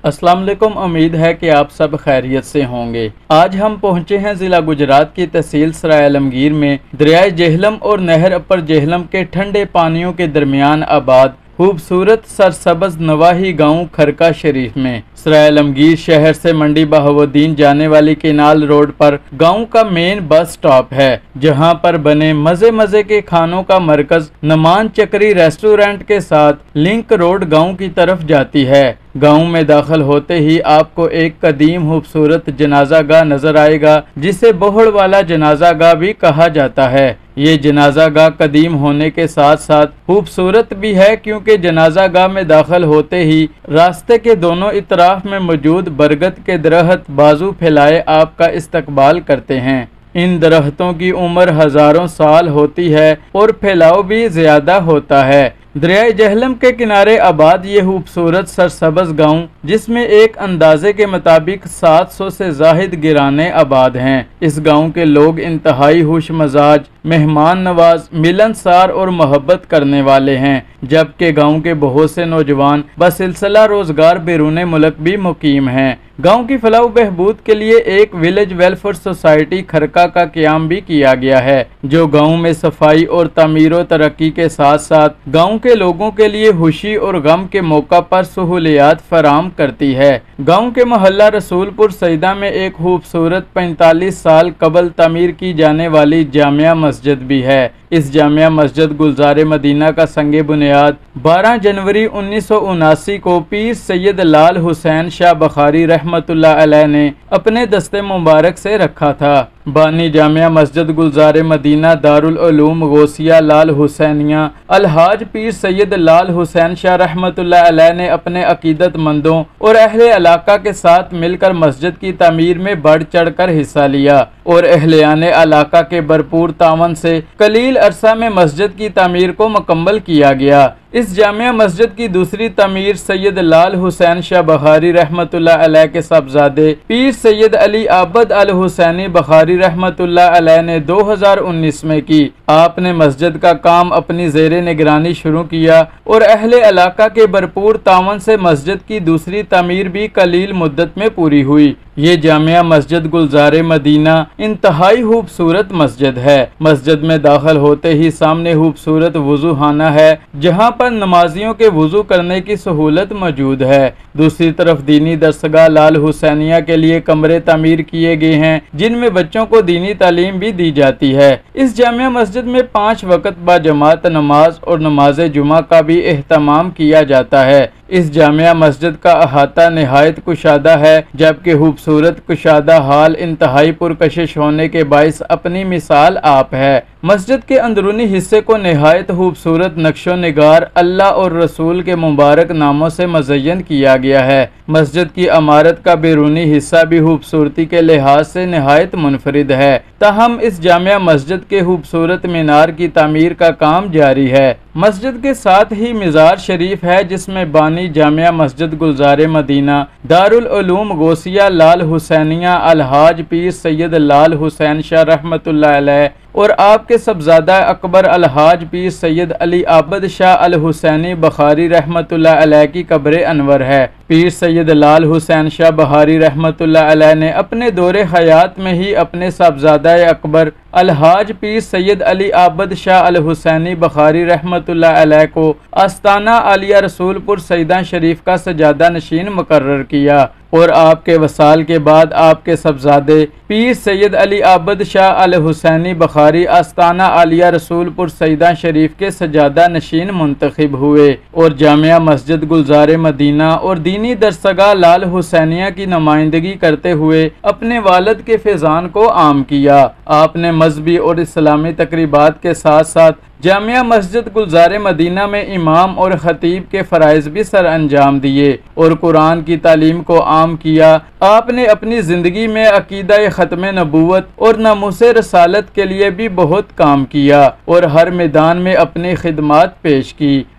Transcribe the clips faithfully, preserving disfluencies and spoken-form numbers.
السلام علیکم، امید ہے کہ آپ سب خیریت سے ہوں گے۔ آج ہم پہنچے ہیں ضلع گجرات کی تحصیل سرائے عالمگیر میں دریائے جہلم اور نہر اپر جہلم کے ٹھنڈے پانیوں کے درمیان آباد خوبصورت سرسبز نواحی گاؤں کھرکا شریف میں۔ سرائے عالمگیر شہر سے منڈی بہاؤالدین جانے والی کینال روڈ پر گاؤں کا مین بس سٹاپ ہے، جہاں پر بنے مزے مزے کے کھانوں کا مرکز نمان چکری ریسٹورنٹ کے ساتھ لنک روڈ گاؤں کی طرف جاتی ہے۔ گاؤں میں داخل ہوتے ہی آپ کو ایک قدیم خوبصورت جنازہ گاہ نظر آئے گا، جسے بوہڑ والا جنازہ گاہ بھی کہا جاتا ہے۔ یہ جنازہ گاہ قدیم ہونے کے ساتھ ساتھ خوبصورت بھی ہے، کیونکہ جنازہ گاہ میں داخل ہوتے ہی راستے کے دونوں اطراف میں موجود برگد کے درخت بازو پھیلائے آپ کا استقبال کرتے ہیں۔ ان درختوں کی عمر ہزاروں سال ہوتی ہے اور پھیلاؤ بھی زیادہ ہوتا ہے۔ دریائے جہلم کے کنارے آباد یہ خوبصورت سرسبز گاؤں، جس میں ایک اندازے کے مطابق سات سو سے زائد گرانے آباد ہیں۔ اس گاؤں کے لوگ انتہائی خوش مزاج، مہمان نواز، ملنسار اور محبت کرنے والے ہیں، جبکہ گاؤں کے بہت سے نوجوان بسلسلہ روزگار بیرون ملک بھی مقیم ہیں۔ گاؤں کی فلاح و بہبود کے لیے ایک ولیج ویلفیئر سوسائٹی کھرکا کا قیام بھی کیا گیا ہے، جو گاؤں میں صفائی اور تعمیر و ترقی کے ساتھ ساتھ گاؤں کے لوگوں کے لیے خوشی اور غم کے موقع پر سہولیات فراہم کرتی ہے۔ گاؤں کے محلہ رسول پور سیدہ میں ایک خوبصورت پینتالیس سال قبل تعمیر کی جانے والی جامع مسجد بھی ہے۔ اس جامع مسجد گلزار مدینہ کا سنگ بنیاد بارہ جنوری انیس سو اناسی کو پیر سید لال حسین شاہ بخاری رحمۃ اللہ علیہ نے اپنے دستے مبارک سے رکھا تھا۔ بانی جامع مسجد گلزار مدینہ دارالعلوم غوثیہ لال حسینیہ الحاج پیر سید لال حسین شاہ رحمۃ اللہ علیہ نے اپنے عقیدت مندوں اور اہل علاقہ کے ساتھ مل کر مسجد کی تعمیر میں بڑھ چڑھ کر حصہ لیا، اور اہلیان علاقہ کے بھرپور تعاون سے قلیل عرصہ میں مسجد کی تعمیر کو مکمل کیا گیا۔ اس جامع مسجد کی دوسری تعمیر سید لال حسین شاہ بخاری رحمۃ اللہ علیہ کے صاحبزادے پیر سید علی عابد الحسینی بخاری رحمۃ اللہ علیہ نے دو ہزار انیس میں کی۔ آپ نے مسجد کا کام اپنی زیر نگرانی شروع کیا، اور اہل علاقہ کے بھرپور تعاون سے مسجد کی دوسری تعمیر بھی قلیل مدت میں پوری ہوئی۔ یہ جامع مسجد گلزار مدینہ انتہائی خوبصورت مسجد ہے۔ مسجد میں داخل ہوتے ہی سامنے خوبصورت وضو خانہ ہے، جہاں پر نمازیوں کے وضو کرنے کی سہولت موجود ہے۔ دوسری طرف دینی درسگاہ لال حسینیہ کے لیے کمرے تعمیر کیے گئے ہیں، جن میں بچوں کو دینی تعلیم بھی دی جاتی ہے۔ اس جامع مسجد میں پانچ وقت با جماعت نماز اور نماز جمعہ کا بھی اہتمام کیا جاتا ہے۔ اس جامع مسجد کا احاطہ نہایت کشادہ ہے، جبکہ خوبصورت کشادہ حال انتہائی پرکشش ہونے کے باعث اپنی مثال آپ ہے۔ مسجد کے اندرونی حصے کو نہایت خوبصورت نقش و نگار اللہ اور رسول کے مبارک ناموں سے مزین کیا گیا ہے۔ مسجد کی عمارت کا بیرونی حصہ بھی خوبصورتی کے لحاظ سے نہایت منفرد ہے، تاہم اس جامع مسجد کے خوبصورت مینار کی تعمیر کا کام جاری ہے۔ مسجد کے ساتھ ہی مزار شریف ہے، جس میں بانی جامع مسجد گلزار مدینہ دارالعلوم غوثیہ لال حسینیہ الحاج پیر سید لال حسین شاہ رحمۃ اللہ علیہ اور آپ کے صاحبزادہ اکبر الحاج پیر سید علی عابد شاہ الحسینی بخاری رحمۃ اللہ علیہ کی قبر انور ہے۔ پیر سید لال حسین شاہ بخاری رحمۃ اللہ علیہ نے اپنے دور حیات میں ہی اپنے صاحبزادہ اکبر الحاج پیر سید علی عابد شاہ الحسینی بخاری رحمۃ اللہ علیہ کو آستانہ عالیہ رسول پور سیدہ شریف کا سجادہ نشین مقرر کیا، اور آپ کے وصال کے بعد آپ کے صاحبزادے پیر سید علی عابد شاہ الحسینی بخاری آستانہ عالیہ رسول پور سیدہ شریف کے سجادہ نشین منتخب ہوئے، اور جامع مسجد گلزار مدینہ اور دینی درسگاہ لال حسینیہ کی نمائندگی کرتے ہوئے اپنے والد کے فیضان کو عام کیا۔ آپ نے مذہبی اور اسلامی تقریبات کے ساتھ ساتھ جامع مسجد گلزار مدینہ میں امام اور خطیب کے فرائض بھی سر انجام دیے اور قرآن کی تعلیم کو عام کیا۔ آپ نے اپنی زندگی میں عقیدہ ختم نبوت اور ناموس رسالت کے لیے بھی بہت کام کیا اور ہر میدان میں اپنی خدمات پیش کی۔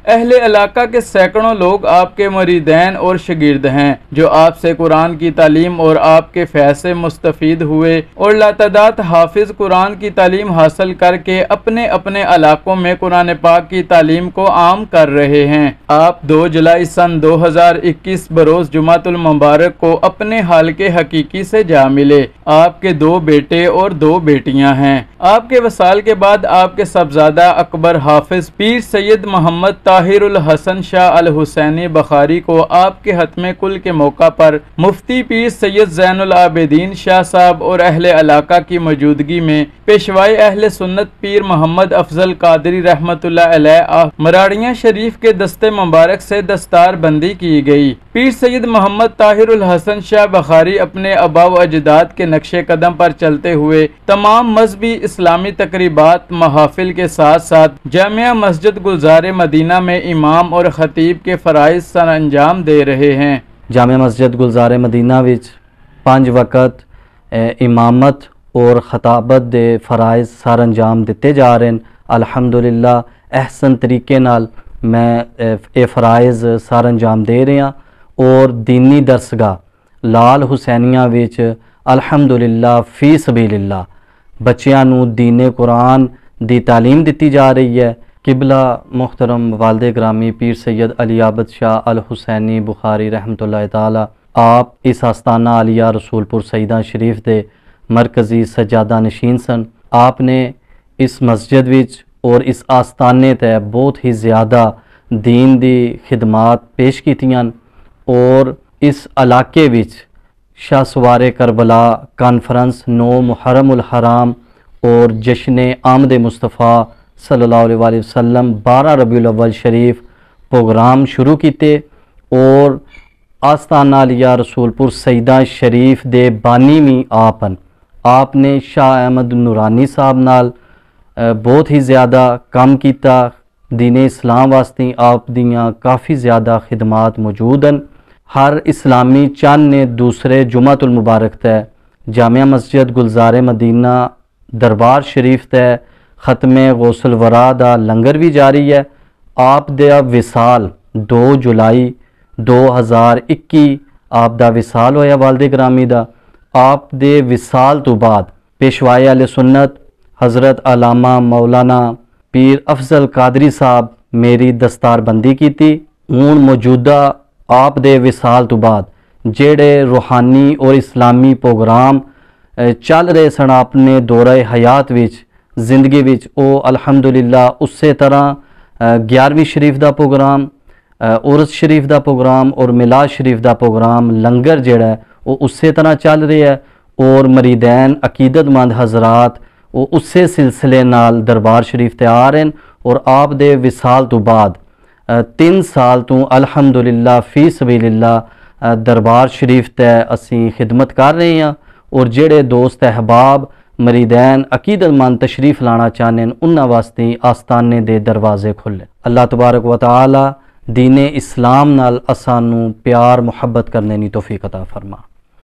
اہل علاقہ کے سینکڑوں لوگ آپ کے مریدین اور شاگرد ہیں جو آپ سے قرآن کی تعلیم اور آپ کے فیض سے مستفید ہوئے اور لاتعداد حافظ قرآن کی تعلیم حاصل کر کے اپنے اپنے علاقوں میں قرآن پاک کی تعلیم کو عام کر رہے ہیں۔ آپ دو جولائی سن دو ہزار اکیس بروز جمعۃ المبارک کو اپنے حالق حقیقی سے جا ملے۔ آپ کے دو بیٹے اور دو بیٹیاں ہیں۔ آپ کے وصال کے بعد آپ کے صاحبزادہ اکبر حافظ پیر سید محمد طاہر الحسن شاہ الحسینی بخاری کو آپ کے ختم کل کے موقع پر مفتی پیر سید زین العابدین شاہ صاحب اور اہل علاقہ کی موجودگی میں پیشوائے اہل سنت پیر محمد افضل قادری رحمۃ اللہ علیہ مراڑیاں شریف کے دستے مبارک سے دستار بندی کی گئی۔ پیر سید محمد طاہر الحسن شاہ بخاری اپنے آباء و اجداد کے نقش قدم پر چلتے ہوئے تمام مذہبی اسلامی تقریبات محافل کے ساتھ ساتھ جامعہ مسجد گلزار مدینہ میں امام اور خطیب کے فرائض سر انجام دے رہے ہیں۔ جامعہ مسجد گلزار مدینہ وچ پانچ وقت امامت اور خطابت دے فرائض سر انجام دیتے جا رہے ہیں۔ الحمدللہ احسن طریقے نال میں اے فرائض سر انجام دے رہے ہیں اور دینی درسگاہ لال حسینیہ وچ الحمدللہ فی سبیل اللہ بچیاں نو دین قرآن دی تعلیم دیتی جا رہی ہے۔ قبلہ محترم والد گرامی پیر سید علی عابد شاہ الحسینی بخاری رحمۃ اللہ تعالی آپ اس آستانہ عالیہ رسول پور سیدہ شریف دے مرکزی سجادہ نشین سن۔ آپ نے اس مسجد وچ اور اس آستانے تے بہت ہی زیادہ دین دی خدمات پیش کیتیاں اور اس علاقے وچ شاہ سوار کربلا کانفرنس نو محرم الحرام اور جشن آمد مصطفیٰ صلی اللہ علیہ وآلہ وسلم بارہ ربیع الاول شریف پروگرام شروع کیتے اور آستانہ عالیہ رسول پور سیدہ شریف دے بانی بھی آپن آپ نے شاہ احمد نورانی صاحب نال بہت ہی زیادہ کام کیتا۔ دین اسلام واسطے آپ دیاں کافی زیادہ خدمات موجود ہیں۔ ہر اسلامی چند نے دوسرے جمعۃ المبارک تے جامعہ مسجد گلزار مدینہ دربار شریف تے ختم غوث الورا دا لنگر بھی جاری ہے۔ آپ دا وصال دو جولائی دو ہزار اکی آپ دا وصال ہویا والد گرامی دا۔ آپ دے وصال تو بعد پیشوائے اہل سنت حضرت علامہ مولانا پیر افضل قادری صاحب میری دستار بندی کی تھی۔ ہون موجودہ آپ دے وصال تو بعد جڑے روحانی اور اسلامی پروگرام چل رہے سن اپنے دورہ حیات وچ زندگی وچ او الحمدللہ اسی طرح گیارہویں شریف دا پروگرام عرس شریف دا پروگرام اور میلاد شریف دا پروگرام لنگر جڑا ہے وہ اسی طرح چل رہی ہے اور مریدین عقیدت مند حضرات وہ اسی سلسلے نال دربار شریف تے آ رہے ہیں اور آپ دے وصال تو بعد تین سال تو الحمدللہ فی سبیل اللہ دربار شریف تے اسی خدمت کر رہے ہیں اور جڑے دوست احباب مریدین عقیدت مند تشریف لانا چاہنے ہیں انہاں واسطے آستانے دے دروازے کھلے۔ اللہ تبارک و تعالی دین اسلام نال اسانوں پیار محبت کرنے نی توفیق عطا فرما۔